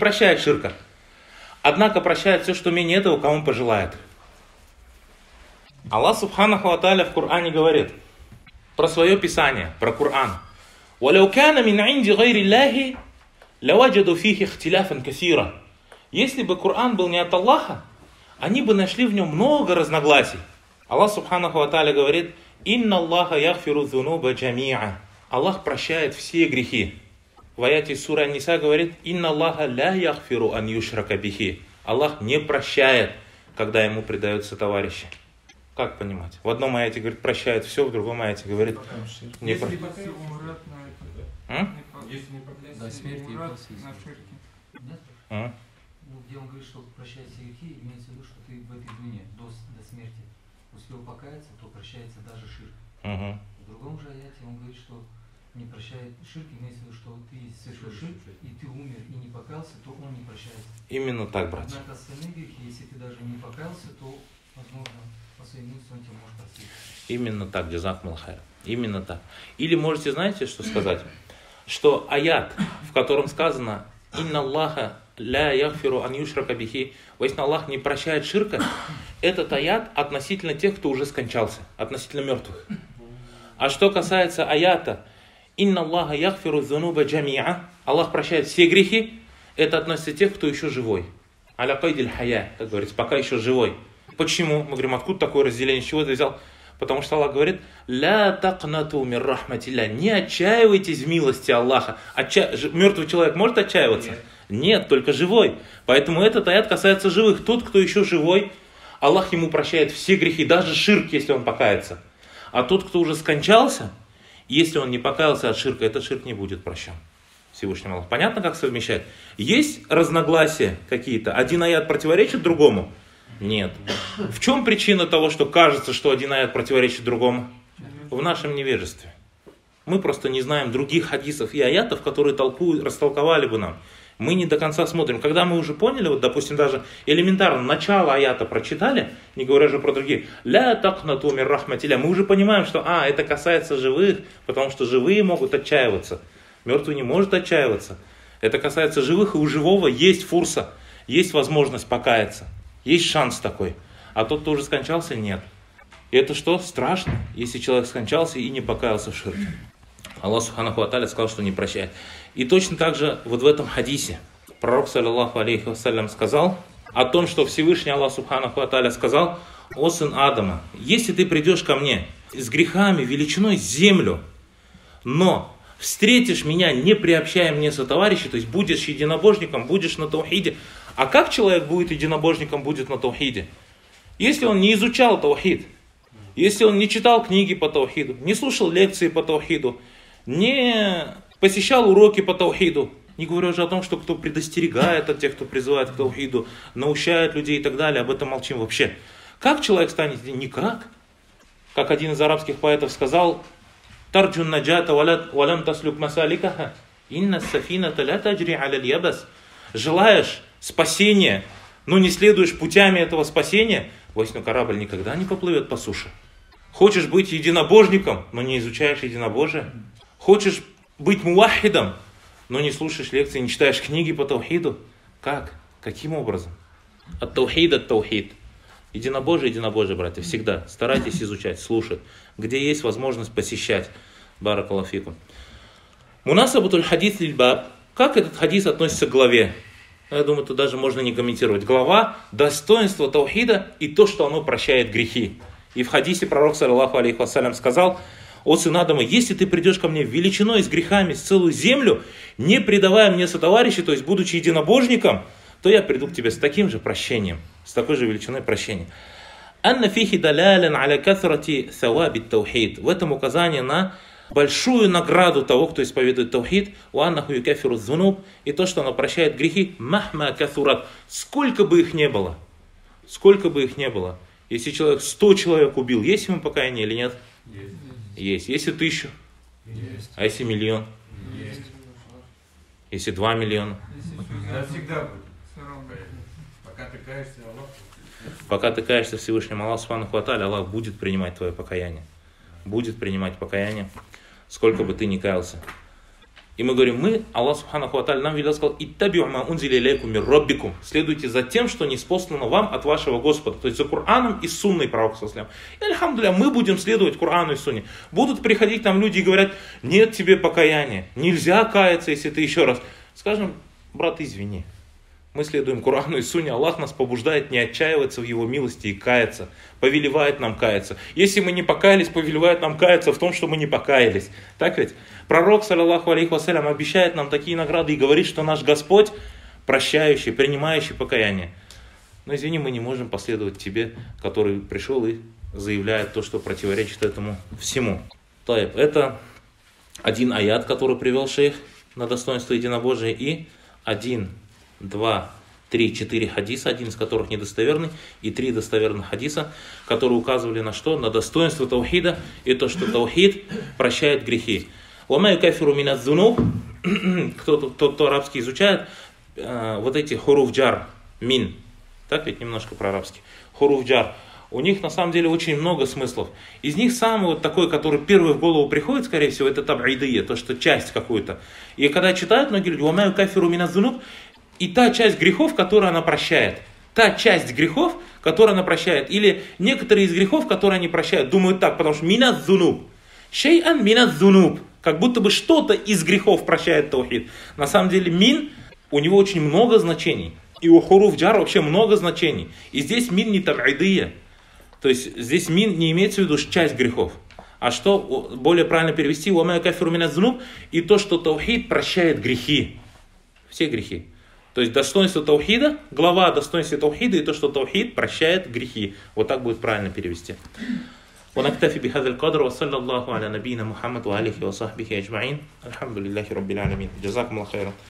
Однако прощает все, что менее этого, кому пожелает. Аллах субханаху ва тааля в Коране говорит про свое писание, про Коран. «Валяу кана мин инди гайри Аллахи, лаваджаду фихи ихтиляфан касира». Если бы Коран был не от Аллаха, они бы нашли в нем много разногласий. Аллах субханаху ва тааля говорит, «Инна Аллаха яхфиру зунуба джамиа». Аллах прощает все грехи. В аяте сура Ан-Ниса говорит: «Инна Аллаха ля яхфиру ан юшрака бихи». Аллах не прощает, когда ему предаются товарищи. Как понимать? В одном аяте говорит прощает все, в другом аяте говорит не прощает. До смерти и после смерти. Ну, где он говорит, что прощает все грехи, имеется в виду, что ты в этой дуне до смерти успел покаяться, то прощается даже ширк. В другом же аяте он говорит, что не прощает ширк, имеется в виду, что ты совершил ширк, и ты умер и не покаялся, то он не прощается. Именно так, братья. Однако остальные грехи, если ты даже не покаялся, то, возможно, по своим мыслям он тебя может простить. Именно так, джазакумуллах хайр. Именно так. Или можете, знаете, что сказать? Что аят, в котором сказано «Инна Аллаха ля яхфиру ан юшрака бихи», воистину Аллах не прощает ширка, этот аят относительно тех, кто уже скончался, относительно мертвых. А что касается аята «Инна Аллаха яхфиру зунуба джамиа», Аллах прощает все грехи, это относится к тех, кто еще живой. Аля кайдиль хая, как говорится, пока еще живой. Почему? Мы говорим, откуда такое разделение, с чего ты взял? Потому что Аллах говорит: «Ля тaqнату мир рахматилля», не отчаивайтесь в милости Аллаха. Мертвый человек может отчаиваться? Нет, только живой. Поэтому этот аят касается живых. Тот, кто еще живой, Аллах ему прощает все грехи, даже ширк, если он покается. А тот, кто уже скончался, если он не покаялся от ширка, этот ширк не будет прощен Всевышним Аллахом. Понятно, как совмещать? Есть разногласия какие-то? Один аят противоречит другому? Нет. В чем причина того, что кажется, что один аят противоречит другому? В нашем невежестве. Мы просто не знаем других хадисов и аятов, которые растолковали бы нам. Мы не до конца смотрим. Когда мы уже поняли, вот, допустим, даже элементарно начало аята прочитали, не говоря же про другие, «Ля тaqнату мир рахматилля», мы уже понимаем, что это касается живых, потому что живые могут отчаиваться. Мертвый не может отчаиваться. Это касается живых, и у живого есть фурса, есть возможность покаяться. Есть шанс такой. А тот, кто уже скончался, нет. И это что? Страшно, если человек скончался и не покаялся в ширке. Аллах субханаху ва тааля сказал, что не прощает. И точно так же вот в этом хадисе пророк, саллаллаху алейхи вассалям, сказал о том, что Всевышний Аллах субханаху ва тааля сказал: «О сын Адама, если ты придешь ко мне с грехами величиной землю, но встретишь меня, не приобщая мне сотоварища», то есть будешь единобожником, будешь на таухиде. А как человек будет единобожником, будет на таухиде? Если он не изучал таухид, если он не читал книги по таухиду, не слушал лекции по таухиду, не посещал уроки по таухиду, не говоря уже о том, что кто предостерегает от тех, кто призывает к таухиду, наущает людей и так далее, об этом молчим вообще. Как человек станет? Никак. Как один из арабских поэтов сказал: «Тарджун наджата валям таслюк масаликаха, инна сафината ля таджри аля ябас». Желаешь спасения, но не следуешь путями этого спасения, воистину корабль никогда не поплывет по суше. Хочешь быть единобожником, но не изучаешь единобожие. Хочешь быть муахидом, но не слушаешь лекции, не читаешь книги по таухиду. Как? Каким образом? От таухид. Единобожие, братья, всегда. Старайтесь изучать, слушать. Где есть возможность посещать. Баракаллаху фикум. Мунасабатуль хадис лиль баб. Как этот хадис относится к главе? Я думаю, тут даже можно не комментировать. Глава – достоинство таухида и то, что оно прощает грехи. И в хадисе пророк, саллаллаху алейхи вассалям, сказал: «О сын Адама, если ты придешь ко мне величиной с грехами, с целую землю, не предавая мне сотоварища, то есть будучи единобожником, то я приду к тебе с таким же прощением, с такой же величиной прощения». Анна фихи далялен аля катрати савабит таухид. В этом указание на большую награду того, кто исповедует таухид, уаннаху юкафиру зунуб, и то, что оно прощает грехи, махма кафурат, сколько бы их не было. Сколько бы их не было. Если человек 100 человек убил, есть ему покаяние или нет? Есть. Если 1000? Есть. А если 1 000 000? Есть. Если 2 миллиона? Да, всегда будет. Пока ты каешься, Аллах. Пока ты каешься Всевышнему Аллаху субханаху ва тааля, Аллах будет принимать твое покаяние. Будет принимать покаяние, сколько бы ты ни каялся. И мы говорим, Аллах субханаху ва тааля нам велел, сказал: «Иттаби'у ма унзиля илейкум мир роббикум». Следуйте за тем, что ниспослано вам от вашего Господа. То есть за Кораном и Сунной пророка саллаллаху алейхи ва саллям. И альхамдулилля, мы будем следовать Корану и Сунне. Будут приходить там люди и говорят: нет тебе покаяния, нельзя каяться, если ты еще раз. Скажем: брат, извини. Мы следуем Корану и Сунне. Аллах нас побуждает не отчаиваться в Его милости и каяться. Повелевает нам каяться. Если мы не покаялись, повелевает нам каяться в том, что мы не покаялись. Так ведь? Пророк, саллаллаху алейхи вассалям, обещает нам такие награды и говорит, что наш Господь прощающий, принимающий покаяние. Но извини, мы не можем последовать тебе, который пришел и заявляет то, что противоречит этому всему. Это один аят, который привел шейх на достоинство единобожия, и 1, 2, 3, 4 хадиса, один из которых недостоверный, и 3 достоверных хадиса, которые указывали на что? На достоинство таухида и то, что таухид прощает грехи. «Ва кафиру миназ зунуб», кто арабский изучает, вот эти хуруф джар, мин, так ведь немножко про арабский, хуруф джар, у них на самом деле очень много смыслов. Из них самый вот такой, который первый в голову приходит, скорее всего, это таб'идия, то, что часть какую-то. И когда читают, многие люди, «Ва кафиру миназ зунуб», и та часть грехов, которую она прощает. Та часть грехов, которую она прощает. Или некоторые из грехов, которые они прощают, думают так, потому что миназ зунуб. Шей'ан миназ зунуб. Как будто бы что-то из грехов прощает таухид. На самом деле мин, у него очень много значений. И у хуруф джар вообще много значений. И здесь мин не таб'идия. То есть здесь мин не имеется в виду часть грехов. А что более правильно перевести? «Ва кафиру миназ зунуб», и то, что таухид прощает грехи. Все грехи. То есть достоинство таухида, глава о достоинстве таухида и то, что таухид прощает грехи. Вот так будет правильно перевести. ونكتفي بهذا القدر وصلى الله على نبينا محمد وآله وصحبه أجمعين الحمد لله رب العالمين جزاكم الله خيرا.